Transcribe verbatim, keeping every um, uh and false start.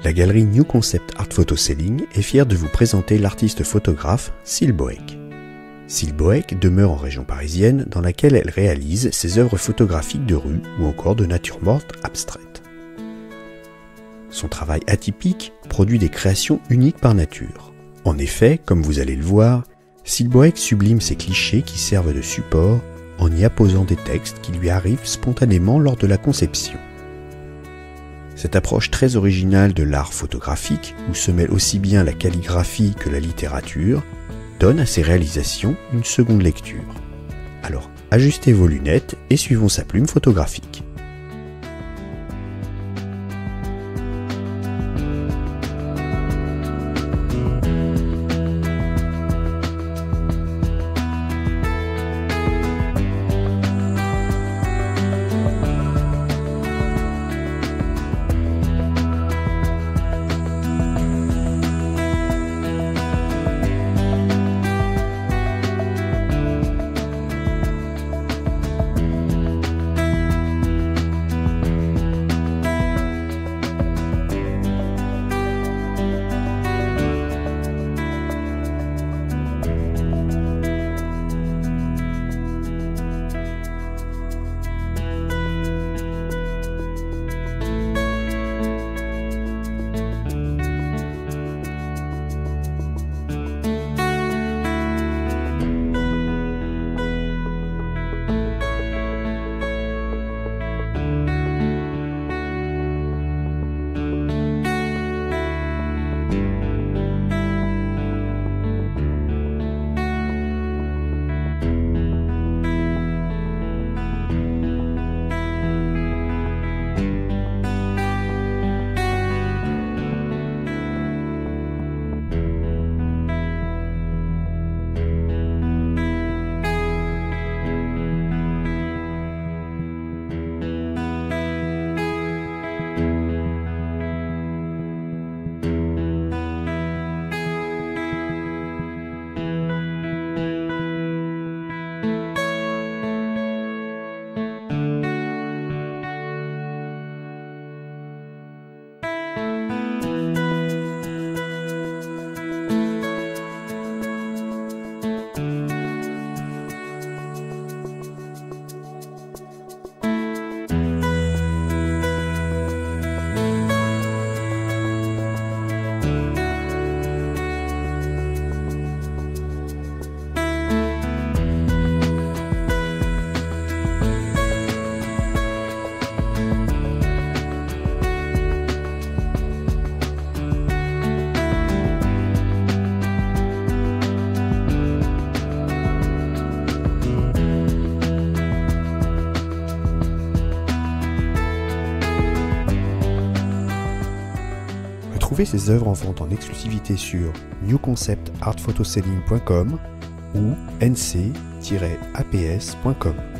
La galerie New Concept Art Photo Selling est fière de vous présenter l'artiste photographe Cille Boeck. Cille Boeck demeure en région parisienne dans laquelle elle réalise ses œuvres photographiques de rue ou encore de nature morte abstraite. Son travail atypique produit des créations uniques par nature. En effet, comme vous allez le voir, Cille Boeck sublime ses clichés qui servent de support en y apposant des textes qui lui arrivent spontanément lors de la conception. Cette approche très originale de l'art photographique, où se mêle aussi bien la calligraphie que la littérature, donne à ses réalisations une seconde lecture. Alors, ajustez vos lunettes et suivons sa plume photographique. Retrouvez ces œuvres en vente en exclusivité sur new concept art photo selling point com ou n c tiret a p s point com.